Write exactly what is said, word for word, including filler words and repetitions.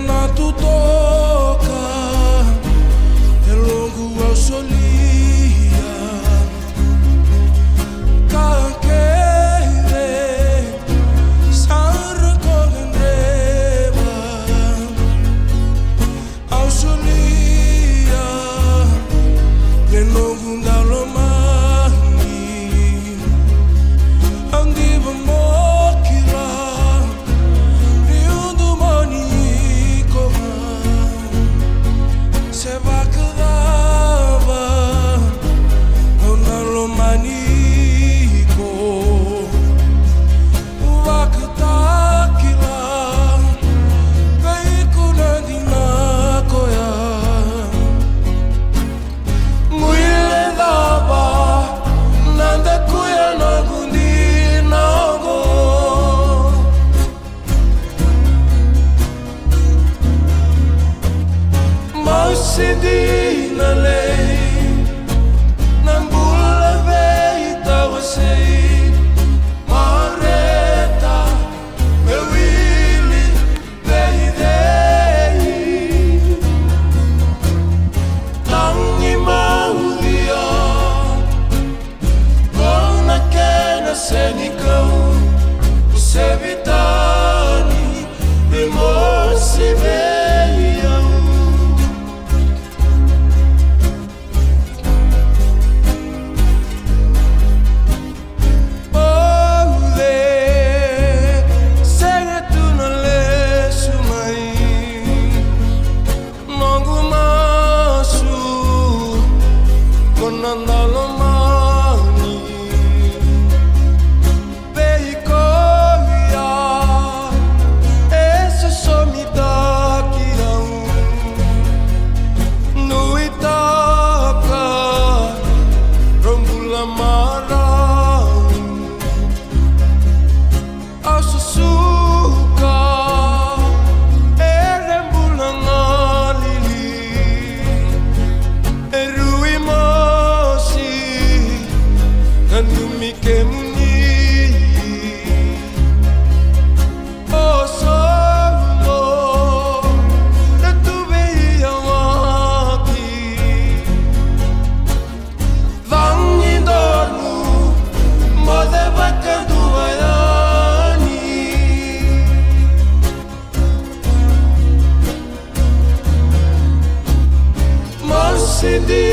na tu toca e longo ao solia caquere sarra cogendreva ao solia e longo da lomani andiva mokira riundo manico se va quedava una lomanico va quedakila veicuna dinacoya muile dava nanda kuya nagundi nago Mausidi na lei nambula veita você mareta meu ili veidei tangi maudia gona kena senikau você vitani e mosi veia Nandalomani veikoia esse some daqui no Itaca Rambula Marau ao Sussuca Erembula Nalili Eruima Numi ke muni oh solo de tu veia aqui vangi dormu mode vaca do vaiani Mausidi